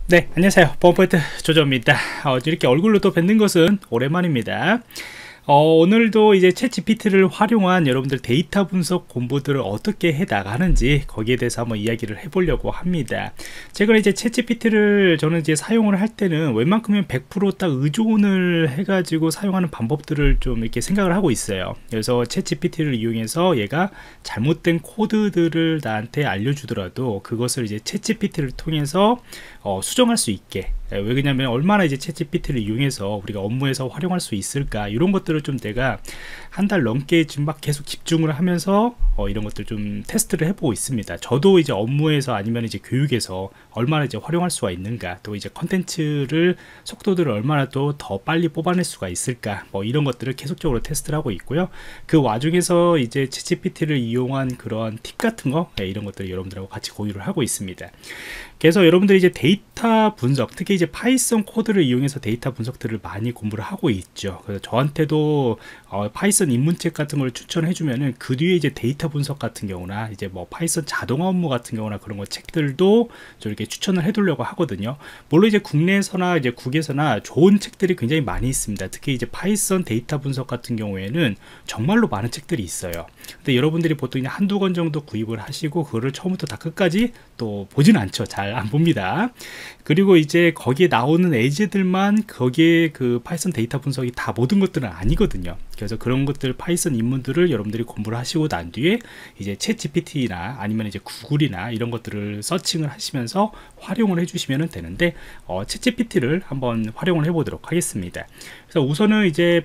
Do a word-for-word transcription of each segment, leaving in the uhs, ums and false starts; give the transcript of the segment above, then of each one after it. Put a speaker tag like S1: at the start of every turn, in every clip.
S1: 네, 안녕하세요. 보안포인트 조조입니다. 어, 이렇게 얼굴로 또 뵙는 것은 오랜만입니다. 어, 오늘도 이제 챗지피티를 활용한 여러분들 데이터 분석 공부들을 어떻게 해 나가는지 거기에 대해서 한번 이야기를 해보려고 합니다. 제가 이제 챗지피티를 저는 이제 사용을 할 때는 웬만큼은 백 퍼센트 딱 의존을 해가지고 사용하는 방법들을 좀 이렇게 생각을 하고 있어요. 그래서 챗지피티를 이용해서 얘가 잘못된 코드들을 나한테 알려주더라도 그것을 이제 챗지피티를 통해서 어, 수정할 수 있게. 왜 그러냐면 얼마나 이제 챗지피티를 이용해서 우리가 업무에서 활용할 수 있을까 이런 것들을 좀 내가 한 달 넘게 지금 막 계속 집중을 하면서 어, 이런 것들 좀 테스트를 해보고 있습니다. 저도 이제 업무에서 아니면 이제 교육에서 얼마나 이제 활용할 수가 있는가, 또 이제 컨텐츠를 속도들을 얼마나 또 더 빨리 뽑아낼 수가 있을까, 뭐 이런 것들을 계속적으로 테스트를 하고 있고요. 그 와중에서 이제 챗지피티를 이용한 그런 팁 같은 거, 네, 이런 것들을 여러분들하고 같이 공유를 하고 있습니다. 그래서 여러분들이 이제 데이터 분석, 특히 이제 파이썬 코드를 이용해서 데이터 분석들을 많이 공부를 하고 있죠. 그래서 저한테도 어, 파이썬 입문책 같은 걸 추천해 주면은 그 뒤에 이제 데이터 분석 같은 경우나 이제 뭐 파이썬 자동화 업무 같은 경우나 그런 거 책들도 좀 이렇게 추천을 해 두려고 하거든요. 물론 이제 국내에서나 이제 국에서나 좋은 책들이 굉장히 많이 있습니다. 특히 이제 파이썬 데이터 분석 같은 경우에는 정말로 많은 책들이 있어요. 근데 여러분들이 보통 그냥 한두 권 정도 구입을 하시고 그거를 처음부터 다 끝까지 또 보진 않죠. 잘 안 봅니다. 그리고 이제 거기에 나오는 예제들만 거기에 그 파이썬 데이터 분석이 다 모든 것들은 아니거든요. 그래서 그런 것들 파이썬 입문들을 여러분들이 공부를 하시고 난 뒤에 이제 챗 지피티나 아니면 이제 구글이나 이런 것들을 서칭을 하시면서 활용을 해주시면 되는데 어, 챗 지피티를 한번 활용을 해보도록 하겠습니다. 그래서 우선은 이제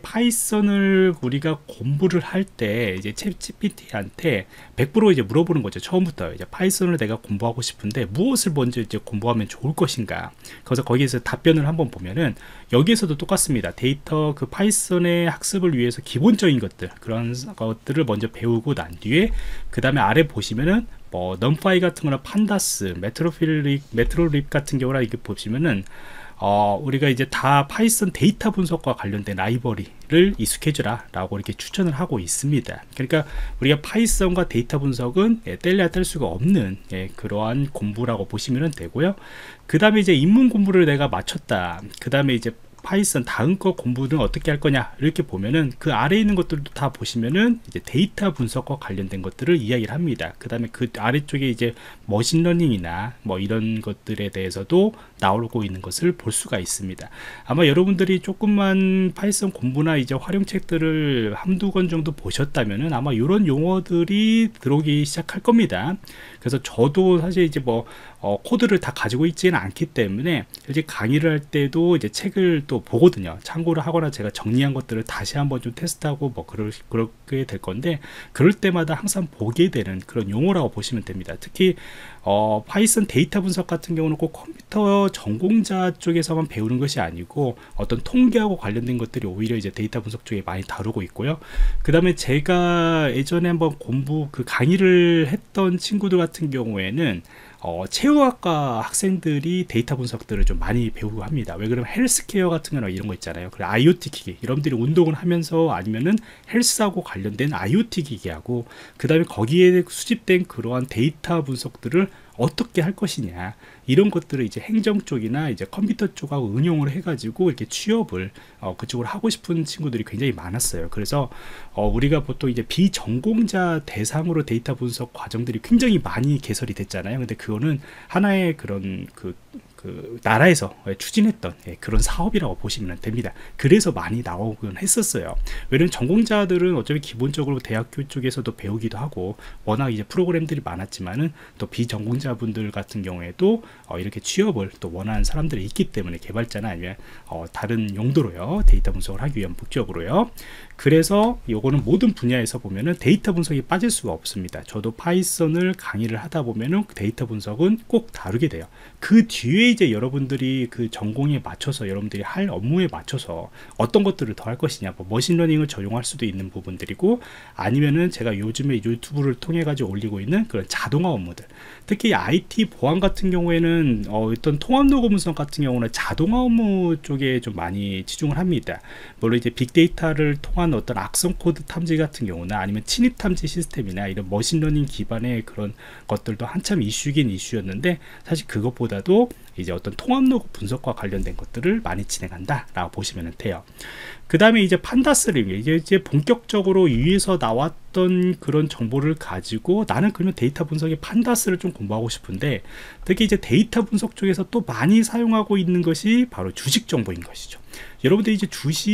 S1: 파이썬을 우리가 공부를 할 때 이제 챗 지피티한테 백 퍼센트 이제 물어보는 거죠. 처음부터 이제 파이썬을 내가 공부하고 싶은데 무엇을 먼저 이제 공부하면 좋을 것인가. 그래서 거기에서 답변을 한번 보면은 여기에서도 똑같습니다. 데이터 그 파이썬의 학습을 위해서 기본적인 것들 그런 것들을 먼저 배우고 난 뒤에 그 다음에 아래 보시면은 뭐 넘파이 같은 거나 판다스, 메트로필릭, 메트로립 같은 경우나 이게 보시면은 어, 우리가 이제 다 파이썬 데이터 분석과 관련된 라이브러리를 익숙해져라 라고 이렇게 추천을 하고 있습니다. 그러니까 우리가 파이썬과 데이터 분석은 예, 뗄래야 뗄 수가 없는 예, 그러한 공부라고 보시면 되고요. 그 다음에 이제 입문 공부를 내가 마쳤다. 그 다음에 이제 파이썬 다음 거 공부는 어떻게 할 거냐 이렇게 보면은 그 아래에 있는 것들도 다 보시면은 이제 데이터 분석과 관련된 것들을 이야기를 합니다. 그 다음에 그 아래쪽에 이제 머신러닝이나 뭐 이런 것들에 대해서도 나오고 있는 것을 볼 수가 있습니다. 아마 여러분들이 조금만 파이썬 공부나 이제 활용책들을 한두 권 정도 보셨다면은 아마 이런 용어들이 들어오기 시작할 겁니다. 그래서 저도 사실 이제 뭐 어, 코드를 다 가지고 있지는 않기 때문에 이제 강의를 할 때도 이제 책을 또 보거든요. 참고를 하거나 제가 정리한 것들을 다시 한번 좀 테스트하고 뭐 그럴, 그렇게 될 건데 그럴 때마다 항상 보게 되는 그런 용어라고 보시면 됩니다. 특히 어, 파이썬 데이터 분석 같은 경우는 꼭 컴퓨터 전공자 쪽에서만 배우는 것이 아니고 어떤 통계하고 관련된 것들이 오히려 이제 데이터 분석 쪽에 많이 다루고 있고요. 그 다음에 제가 예전에 한번 공부 그 강의를 했던 친구들 같은 경우에는 어, 체육학과 학생들이 데이터 분석들을 좀 많이 배우고 합니다. 왜 그러면 헬스케어 같은 거나 이런 거 있잖아요. 그래 아이오티 기기, 여러분들이 운동을 하면서 아니면은 헬스하고 관련된 아이오티 기기하고 그 다음에 거기에 수집된 그러한 데이터 분석들을 어떻게 할 것이냐 이런 것들을 이제 행정 쪽이나 이제 컴퓨터 쪽하고 응용을 해가지고 이렇게 취업을 어, 그쪽으로 하고 싶은 친구들이 굉장히 많았어요. 그래서 어, 우리가 보통 이제 비전공자 대상으로 데이터 분석 과정들이 굉장히 많이 개설이 됐잖아요. 근데 그거는 하나의 그런 그 그 나라에서 추진했던 예, 그런 사업이라고 보시면 됩니다. 그래서 많이 나오곤 했었어요. 왜냐면 전공자들은 어차피 기본적으로 대학교 쪽에서도 배우기도 하고 워낙 이제 프로그램들이 많았지만은 또 비전공자분들 같은 경우에도 어, 이렇게 취업을 또 원하는 사람들이 있기 때문에 개발자나 아니면 어, 다른 용도로요 데이터 분석을 하기 위한 목적으로요. 그래서 요거는 모든 분야에서 보면은 데이터 분석이 빠질 수가 없습니다. 저도 파이썬을 강의를 하다 보면은 데이터 분석은 꼭 다루게 돼요. 그 뒤에 이제 여러분들이 그 전공에 맞춰서 여러분들이 할 업무에 맞춰서 어떤 것들을 더 할 것이냐, 뭐 머신러닝을 적용할 수도 있는 부분들이고 아니면은 제가 요즘에 유튜브를 통해 가지고 올리고 있는 그런 자동화 업무들, 특히 아이티 보안 같은 경우에는 어, 어떤 통합 로그 분석 같은 경우는 자동화 업무 쪽에 좀 많이 치중을 합니다. 물론 이제 빅데이터를 통한 어떤 악성 코드 탐지 같은 경우나 아니면 침입 탐지 시스템이나 이런 머신러닝 기반의 그런 것들도 한참 이슈긴 이슈였는데 사실 그것보다도 이제 어떤 통합 로그 분석과 관련된 것들을 많이 진행한다 라고 보시면 돼요. 그 다음에 이제 판다스를 이게 이제 본격적으로 위에서 나왔던 그런 정보를 가지고 나는 그러면 데이터 분석의 판다스를 좀 공부하고 싶은데, 특히 이제 데이터 분석 쪽에서 또 많이 사용하고 있는 것이 바로 주식 정보인 것이죠. 여러분들 이제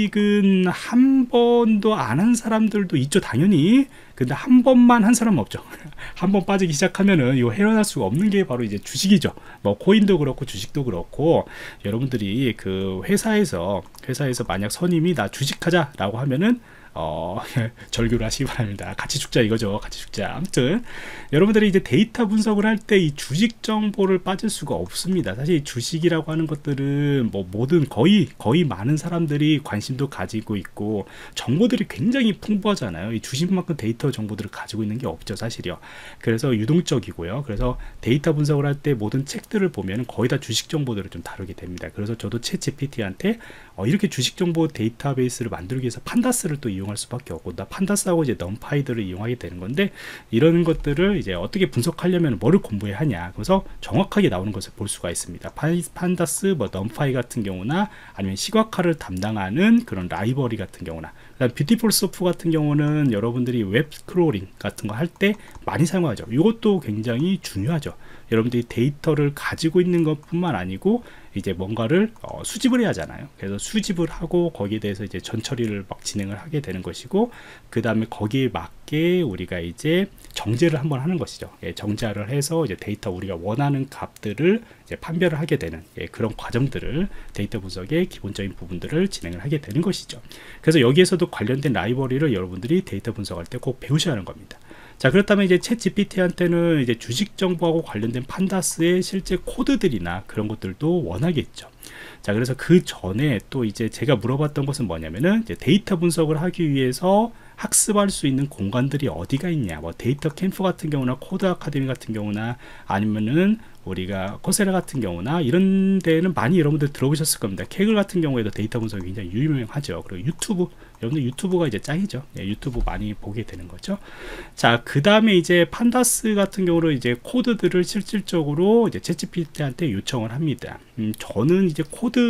S1: 주식은 한 번도 안 한 사람들도 있죠, 당연히. 근데 한 번만 한 사람은 없죠. 한 번 빠지기 시작하면은 이거 헤어날 수가 없는 게 바로 이제 주식이죠. 뭐 코인도 그렇고 주식도 그렇고, 여러분들이 그 회사에서 회사에서 만약 선임이 나 주식하자 라고 하면은 어, 절규를 하시기 바랍니다. 같이 죽자 이거죠. 같이 죽자. 아무튼 여러분들이 이제 데이터 분석을 할 때 이 주식 정보를 빠질 수가 없습니다. 사실 주식이라고 하는 것들은 뭐 모든 거의 거의 많은 사람들이 관심도 가지고 있고 정보들이 굉장히 풍부하잖아요. 이 주식만큼 데이터 정보들을 가지고 있는 게 없죠, 사실이요. 그래서 유동적이고요. 그래서 데이터 분석을 할 때 모든 책들을 보면 거의 다 주식 정보들을 좀 다루게 됩니다. 그래서 저도 챗지피티한테 어, 이렇게 주식 정보 데이터베이스를 만들기 위해서 판다스를 또 이용할 수밖에 없고, 나 판다스하고 이제 넘파이들을 이용하게 되는 건데, 이런 것들을 이제 어떻게 분석하려면 뭐를 공부해야 하냐, 그래서 정확하게 나오는 것을 볼 수가 있습니다. 판다스, 뭐 넘파이 같은 경우나 아니면 시각화를 담당하는 그런 라이벌리 같은 경우나, 그다음 뷰티풀 소프 같은 경우는 여러분들이 웹 스크롤링 같은 거 할 때 많이 사용하죠. 이것도 굉장히 중요하죠. 여러분들이 데이터를 가지고 있는 것뿐만 아니고 이제 뭔가를 어, 수집을 해야 하잖아요. 그래서 수집을 하고 거기에 대해서 이제 전처리를 막 진행을 하게 되는 것이고, 그 다음에 거기에 맞게 우리가 이제 정제를 한번 하는 것이죠. 예, 정제를 해서 이제 데이터 우리가 원하는 값들을 이제 판별을 하게 되는, 예, 그런 과정들을 데이터 분석의 기본적인 부분들을 진행을 하게 되는 것이죠. 그래서 여기에서도 관련된 라이브러리를 여러분들이 데이터 분석할 때 꼭 배우셔야 하는 겁니다. 자, 그렇다면 이제 챗 지피티한테는 이제 주식 정보하고 관련된 판다스의 실제 코드들이나 그런 것들도 원하겠죠. 자, 그래서 그 전에 또 이제 제가 물어봤던 것은 뭐냐면은 이제 데이터 분석을 하기 위해서 학습할 수 있는 공간들이 어디가 있냐, 뭐 데이터 캠프 같은 경우나 코드 아카데미 같은 경우나 아니면은 우리가 코세라 같은 경우나 이런 데는 많이 여러분들 들어보셨을 겁니다. 케글 같은 경우에도 데이터 분석이 굉장히 유명하죠. 그리고 유튜브, 여러분들 유튜브가 이제 짱이죠. 예, 유튜브 많이 보게 되는 거죠. 자, 그 다음에 이제 판다스 같은 경우로 이제 코드들을 실질적으로 이제 챗지피티한테 요청을 합니다. 음, 저는 이제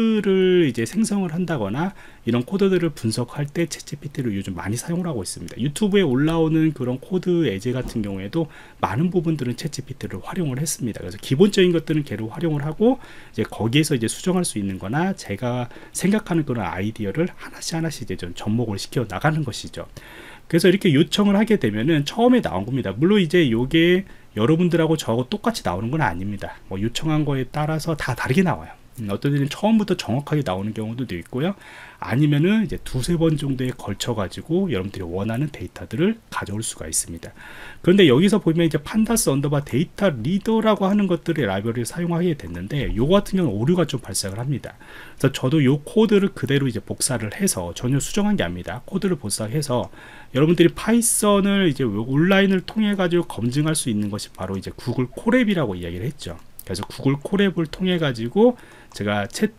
S1: 코드를 이제 생성을 한다거나 이런 코드들을 분석할 때 챗지피티를 요즘 많이 사용을 하고 있습니다. 유튜브에 올라오는 그런 코드 예제 같은 경우에도 많은 부분들은 챗지피티를 활용을 했습니다. 그래서 기본적인 것들은 걔를 활용을 하고 이제 거기에서 이제 수정할 수 있는 거나 제가 생각하는 그런 아이디어를 하나씩 하나씩 이제 좀 접목을 시켜 나가는 것이죠. 그래서 이렇게 요청을 하게 되면은 처음에 나온 겁니다. 물론 이제 요게 여러분들하고 저하고 똑같이 나오는 건 아닙니다. 뭐 요청한 거에 따라서 다 다르게 나와요. 어떤 데는 처음부터 정확하게 나오는 경우도 있고요. 아니면은 이제 두세 번 정도에 걸쳐 가지고 여러분들이 원하는 데이터들을 가져올 수가 있습니다. 그런데 여기서 보면 이제 판다스 언더바 데이터 리더라고 하는 것들의 라이브러리를 사용하게 됐는데, 요거 같은 경우는 오류가 좀 발생을 합니다. 그래서 저도 요 코드를 그대로 이제 복사를 해서, 전혀 수정한 게 아닙니다. 코드를 복사해서 여러분들이 파이썬을 이제 온라인을 통해 가지고 검증할 수 있는 것이 바로 이제 구글 콜앱이라고 이야기를 했죠. 그래서 구글 콜앱을 통해 가지고 제가 챗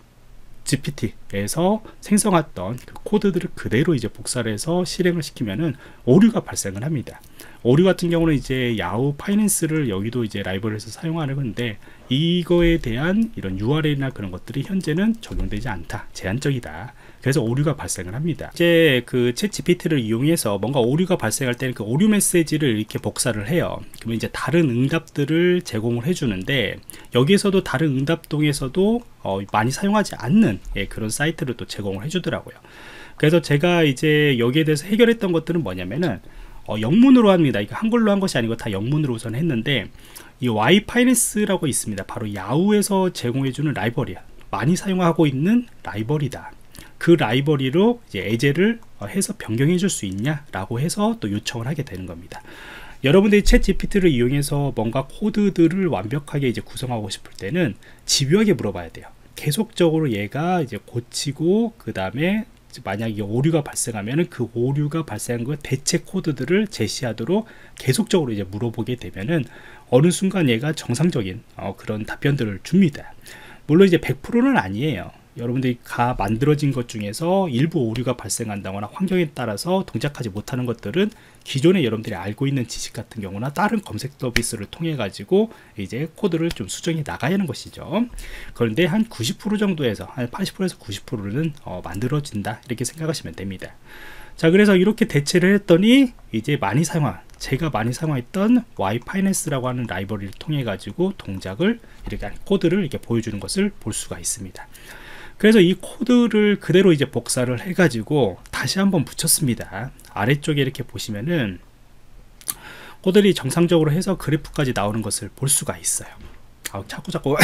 S1: 지피티에서 생성했던 그 코드들을 그대로 이제 복사를 해서 실행을 시키면은 오류가 발생을 합니다. 오류 같은 경우는 이제 야후 파이낸스를 여기도 이제 라이브러리에서 사용하는 건데, 이거에 대한 이런 유알엘이나 그런 것들이 현재는 적용되지 않다, 제한적이다. 그래서 오류가 발생을 합니다. 이제 그 챗 지피티를 이용해서 뭔가 오류가 발생할 때는 그 오류 메시지를 이렇게 복사를 해요. 그러면 이제 다른 응답들을 제공을 해주는데, 여기에서도 다른 응답동에서도 어, 많이 사용하지 않는, 예, 그런 사이트를 또 제공을 해주더라고요. 그래서 제가 이제 여기에 대해서 해결했던 것들은 뭐냐면은 어, 영문으로 합니다. 이거 한글로 한 것이 아니고 다 영문으로 우선 했는데, 이 와이파이니스라고 있습니다. 바로 야후에서 제공해주는 라이벌이야. 많이 사용하고 있는 라이벌이다. 그 라이벌리로 이제 예제를 해서 변경해 줄 수 있냐 라고 해서 또 요청을 하게 되는 겁니다. 여러분들이 챗 지피티를 이용해서 뭔가 코드들을 완벽하게 이제 구성하고 싶을 때는 집요하게 물어봐야 돼요. 계속적으로 얘가 이제 고치고, 그 다음에 만약에 오류가 발생하면 그 오류가 발생한 그 대체 코드들을 제시하도록 계속적으로 이제 물어보게 되면은 어느 순간 얘가 정상적인 어, 그런 답변들을 줍니다. 물론 이제 백 퍼센트는 아니에요. 여러분들이 가 만들어진 것 중에서 일부 오류가 발생한다거나 환경에 따라서 동작하지 못하는 것들은 기존에 여러분들이 알고 있는 지식 같은 경우나 다른 검색 서비스를 통해 가지고 이제 코드를 좀 수정해 나가야 하는 것이죠. 그런데 한 구십 퍼센트 정도에서 한 팔십 퍼센트에서 구십 퍼센트는 어, 만들어진다, 이렇게 생각하시면 됩니다. 자, 그래서 이렇게 대체를 했더니 이제 많이 사용한, 제가 많이 사용했던 와이파이네스라고 하는 라이브러리를 통해 가지고 동작을 이렇게 코드를 이렇게 보여주는 것을 볼 수가 있습니다. 그래서 이 코드를 그대로 이제 복사를 해 가지고 다시 한번 붙였습니다. 아래쪽에 이렇게 보시면은 코드들이 정상적으로 해서 그래프까지 나오는 것을 볼 수가 있어요. 아, 자꾸 자꾸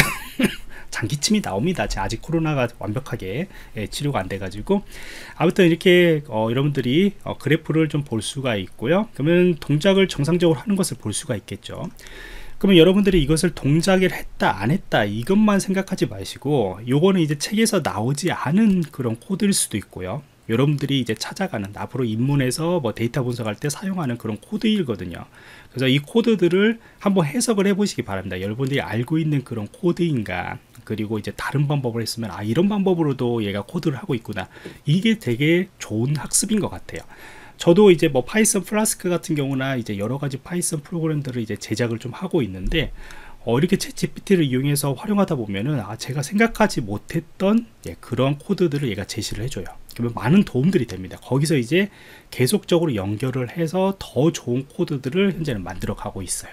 S1: 장기침이 나옵니다. 아직 코로나가 완벽하게 예, 치료가 안 돼 가지고. 아무튼 이렇게 어, 여러분들이 어, 그래프를 좀 볼 수가 있고요. 그러면 동작을 정상적으로 하는 것을 볼 수가 있겠죠. 그러면 여러분들이 이것을 동작을 했다 안 했다 이것만 생각하지 마시고, 요거는 이제 책에서 나오지 않은 그런 코드일 수도 있고요, 여러분들이 이제 찾아가는, 앞으로 입문해서 뭐 데이터 분석할 때 사용하는 그런 코드이거든요. 그래서 이 코드들을 한번 해석을 해 보시기 바랍니다. 여러분들이 알고 있는 그런 코드인가, 그리고 이제 다른 방법을 했으면 아, 이런 방법으로도 얘가 코드를 하고 있구나, 이게 되게 좋은 학습인 것 같아요. 저도 이제 뭐 파이썬 플라스크 같은 경우나 이제 여러 가지 파이썬 프로그램들을 이제 제작을 좀 하고 있는데, 어, 이렇게 챗 지피티를 이용해서 활용하다 보면은 아, 제가 생각하지 못했던 예, 그런 코드들을 얘가 제시를 해줘요. 그러면 많은 도움들이 됩니다. 거기서 이제 계속적으로 연결을 해서 더 좋은 코드들을 현재는 만들어 가고 있어요.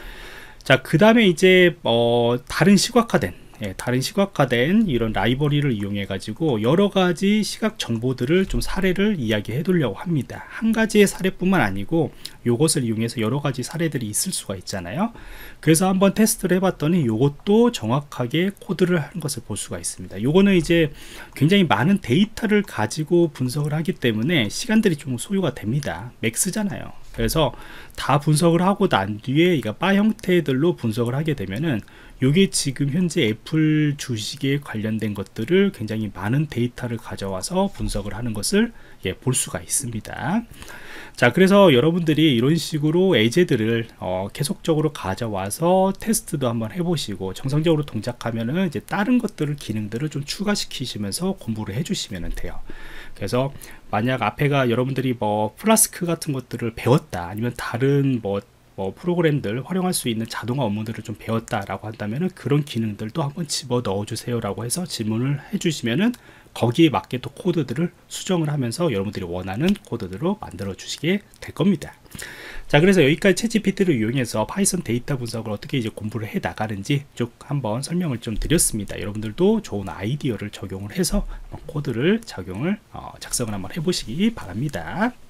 S1: 자, 그 다음에 이제 어, 다른 시각화된 예, 다른 시각화된 이런 라이브러리를 이용해 가지고 여러 가지 시각 정보들을 좀 사례를 이야기해 두려고 합니다. 한 가지의 사례뿐만 아니고 요것을 이용해서 여러 가지 사례들이 있을 수가 있잖아요. 그래서 한번 테스트를 해봤더니 요것도 정확하게 코드를 하는 것을 볼 수가 있습니다. 요거는 이제 굉장히 많은 데이터를 가지고 분석을 하기 때문에 시간들이 좀 소요가 됩니다. 맥스잖아요. 그래서 다 분석을 하고 난 뒤에 이거 바 형태들로 분석을 하게 되면은 요게 지금 현재 애플 주식에 관련된 것들을 굉장히 많은 데이터를 가져와서 분석을 하는 것을 예, 볼 수가 있습니다. 자, 그래서 여러분들이 이런 식으로 에이제들을 어, 계속적으로 가져와서 테스트도 한번 해보시고 정상적으로 동작하면은 이제 다른 것들을, 기능들을 좀 추가시키시면서 공부를 해주시면 돼요. 그래서 만약 앞에가 여러분들이 뭐 플라스크 같은 것들을 배웠다, 아니면 다른 뭐 뭐 프로그램들 활용할 수 있는 자동화 업무들을 좀 배웠다라고 한다면은 그런 기능들도 한번 집어 넣어 주세요라고 해서 질문을 해주시면은 거기에 맞게 또 코드들을 수정을 하면서 여러분들이 원하는 코드들로 만들어 주시게 될 겁니다. 자, 그래서 여기까지 챗 지피티를 이용해서 파이썬 데이터 분석을 어떻게 이제 공부를 해 나가는지 쭉 한번 설명을 좀 드렸습니다. 여러분들도 좋은 아이디어를 적용을 해서 코드를 적용을 어, 작성을 한번 해보시기 바랍니다.